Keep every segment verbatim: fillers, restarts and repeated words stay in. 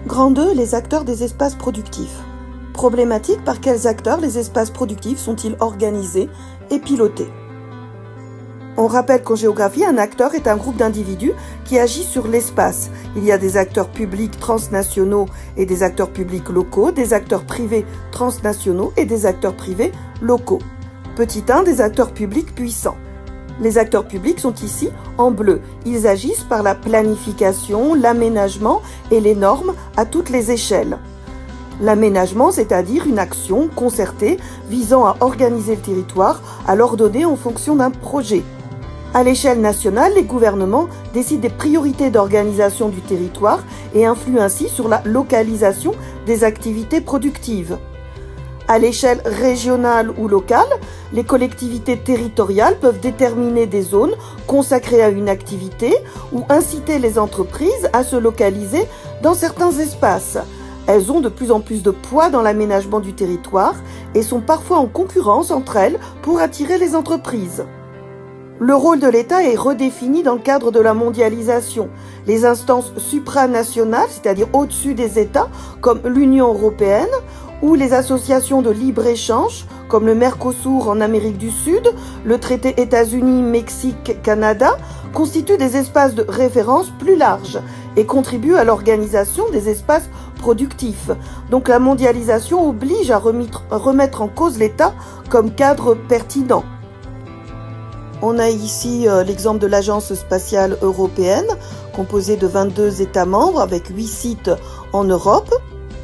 Grand deux, les acteurs des espaces productifs. Problématique, par quels acteurs les espaces productifs sont-ils organisés et pilotés? On rappelle qu'en géographie, un acteur est un groupe d'individus qui agit sur l'espace. Il y a des acteurs publics transnationaux et des acteurs publics locaux, des acteurs privés transnationaux et des acteurs privés locaux. Petit un, des acteurs publics puissants. Les acteurs publics sont ici en bleu. Ils agissent par la planification, l'aménagement et les normes à toutes les échelles. L'aménagement, c'est-à-dire une action concertée visant à organiser le territoire, à l'ordonner en fonction d'un projet. À l'échelle nationale, les gouvernements décident des priorités d'organisation du territoire et influent ainsi sur la localisation des activités productives. À l'échelle régionale ou locale, les collectivités territoriales peuvent déterminer des zones consacrées à une activité ou inciter les entreprises à se localiser dans certains espaces. Elles ont de plus en plus de poids dans l'aménagement du territoire et sont parfois en concurrence entre elles pour attirer les entreprises. Le rôle de l'État est redéfini dans le cadre de la mondialisation. Les instances supranationales, c'est-à-dire au-dessus des États, comme l'Union européenne, ou les associations de libre-échange, comme le Mercosur en Amérique du Sud, le traité États-Unis-Mexique-Canada, constituent des espaces de référence plus larges et contribuent à l'organisation des espaces productifs. Donc la mondialisation oblige à remettre en cause l'État comme cadre pertinent. On a ici euh, l'exemple de l'Agence spatiale européenne, composée de vingt-deux États membres avec huit sites en Europe.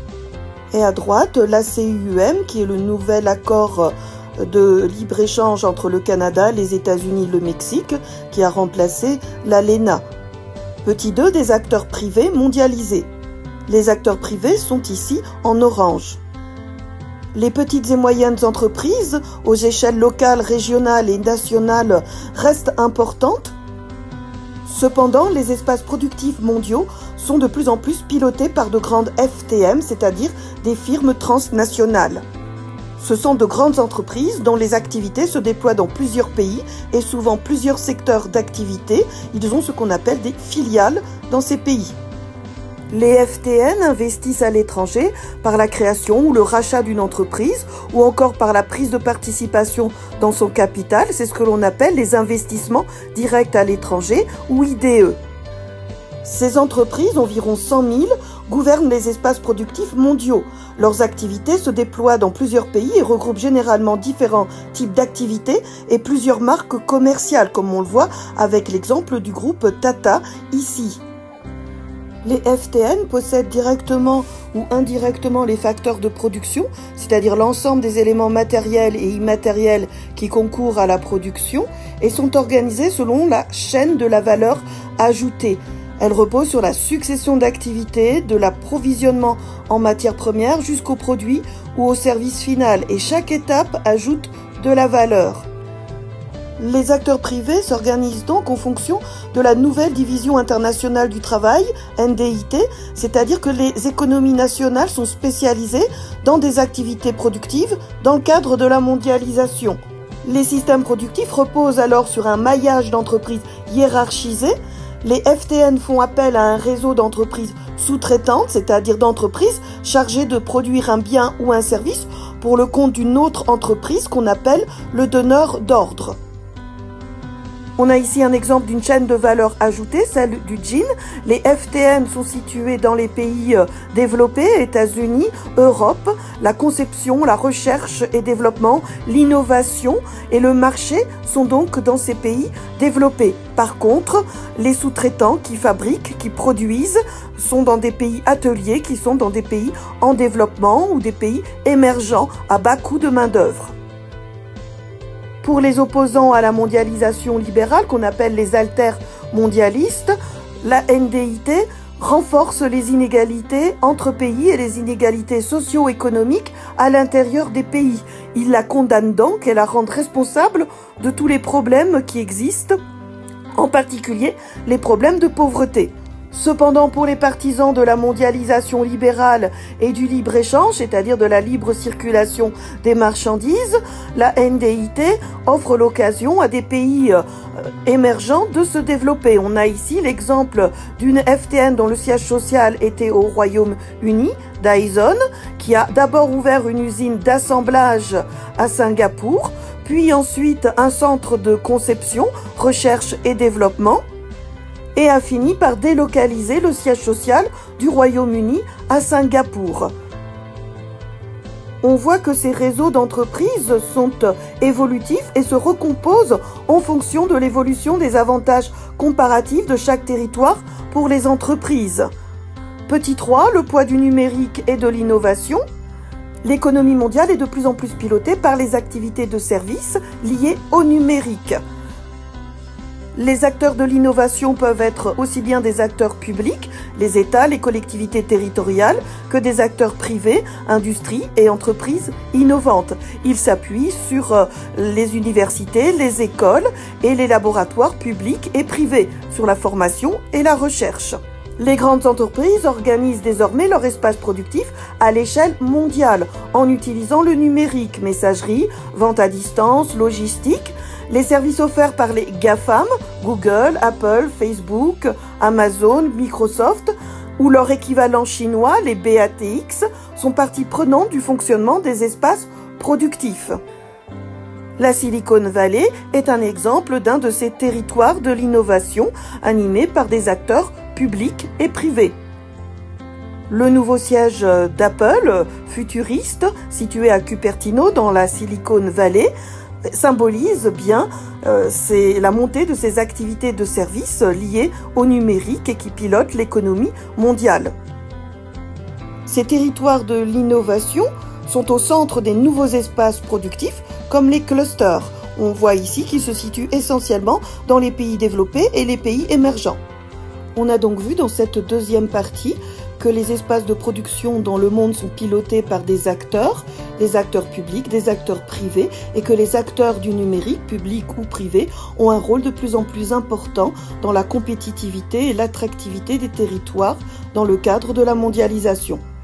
Et à droite, l'A C U M, qui est le nouvel accord de libre-échange entre le Canada, les États-Unis et le Mexique, qui a remplacé l'ALENA. Petit deux, des acteurs privés mondialisés. Les acteurs privés sont ici en orange. Les petites et moyennes entreprises, aux échelles locales, régionales et nationales, restent importantes. Cependant, les espaces productifs mondiaux sont de plus en plus pilotés par de grandes F T M, c'est-à-dire des firmes transnationales. Ce sont de grandes entreprises dont les activités se déploient dans plusieurs pays et souvent plusieurs secteurs d'activité. Ils ont ce qu'on appelle des filiales dans ces pays. Les F T N investissent à l'étranger par la création ou le rachat d'une entreprise ou encore par la prise de participation dans son capital. C'est ce que l'on appelle les investissements directs à l'étranger ou I D E. Ces entreprises, environ cent mille, gouvernent les espaces productifs mondiaux. Leurs activités se déploient dans plusieurs pays et regroupent généralement différents types d'activités et plusieurs marques commerciales, comme on le voit avec l'exemple du groupe Tata ici. Les F T N possèdent directement ou indirectement les facteurs de production, c'est-à-dire l'ensemble des éléments matériels et immatériels qui concourent à la production, et sont organisés selon la chaîne de la valeur ajoutée. Elle repose sur la succession d'activités, de l'approvisionnement en matières premières jusqu'au produit ou au service final, et chaque étape ajoute de la valeur. Les acteurs privés s'organisent donc en fonction de la nouvelle division internationale du travail, N D I T, c'est-à-dire que les économies nationales sont spécialisées dans des activités productives dans le cadre de la mondialisation. Les systèmes productifs reposent alors sur un maillage d'entreprises hiérarchisées. Les F T N font appel à un réseau d'entreprises sous-traitantes, c'est-à-dire d'entreprises chargées de produire un bien ou un service pour le compte d'une autre entreprise qu'on appelle le donneur d'ordre. On a ici un exemple d'une chaîne de valeur ajoutée, celle du jean. Les F T N sont situés dans les pays développés, États-Unis, Europe. La conception, la recherche et développement, l'innovation et le marché sont donc dans ces pays développés. Par contre, les sous-traitants qui fabriquent, qui produisent, sont dans des pays ateliers, qui sont dans des pays en développement ou des pays émergents à bas coût de main-d'œuvre. Pour les opposants à la mondialisation libérale, qu'on appelle les altermondialistes, la N D I T renforce les inégalités entre pays et les inégalités socio-économiques à l'intérieur des pays. Il la condamne donc et la rend responsable de tous les problèmes qui existent, en particulier les problèmes de pauvreté. Cependant, pour les partisans de la mondialisation libérale et du libre-échange, c'est-à-dire de la libre circulation des marchandises, la N D I T offre l'occasion à des pays euh, émergents de se développer. On a ici l'exemple d'une F T N dont le siège social était au Royaume-Uni, Dyson, qui a d'abord ouvert une usine d'assemblage à Singapour, puis ensuite un centre de conception, recherche et développement, et a fini par délocaliser le siège social du Royaume-Uni à Singapour. On voit que ces réseaux d'entreprises sont évolutifs et se recomposent en fonction de l'évolution des avantages comparatifs de chaque territoire pour les entreprises. Petit trois, le poids du numérique et de l'innovation. L'économie mondiale est de plus en plus pilotée par les activités de services liées au numérique. Les acteurs de l'innovation peuvent être aussi bien des acteurs publics, les États, les collectivités territoriales, que des acteurs privés, industries et entreprises innovantes. Ils s'appuient sur les universités, les écoles et les laboratoires publics et privés, sur la formation et la recherche. Les grandes entreprises organisent désormais leur espace productif à l'échelle mondiale en utilisant le numérique, messagerie, vente à distance, logistique. Les services offerts par les GAFAM, Google, Apple, Facebook, Amazon, Microsoft, ou leur équivalent chinois, les B A T X, sont partie prenante du fonctionnement des espaces productifs. La Silicon Valley est un exemple d'un de ces territoires de l'innovation animés par des acteurs publics et privés. Le nouveau siège d'Apple, futuriste, situé à Cupertino dans la Silicon Valley, symbolise bien euh, c'est la montée de ces activités de services liées au numérique et qui pilotent l'économie mondiale. Ces territoires de l'innovation sont au centre des nouveaux espaces productifs comme les clusters. On voit ici qu'ils se situent essentiellement dans les pays développés et les pays émergents. On a donc vu dans cette deuxième partie que les espaces de production dans le monde sont pilotés par des acteurs, des acteurs publics, des acteurs privés, et que les acteurs du numérique, publics ou privés, ont un rôle de plus en plus important dans la compétitivité et l'attractivité des territoires dans le cadre de la mondialisation.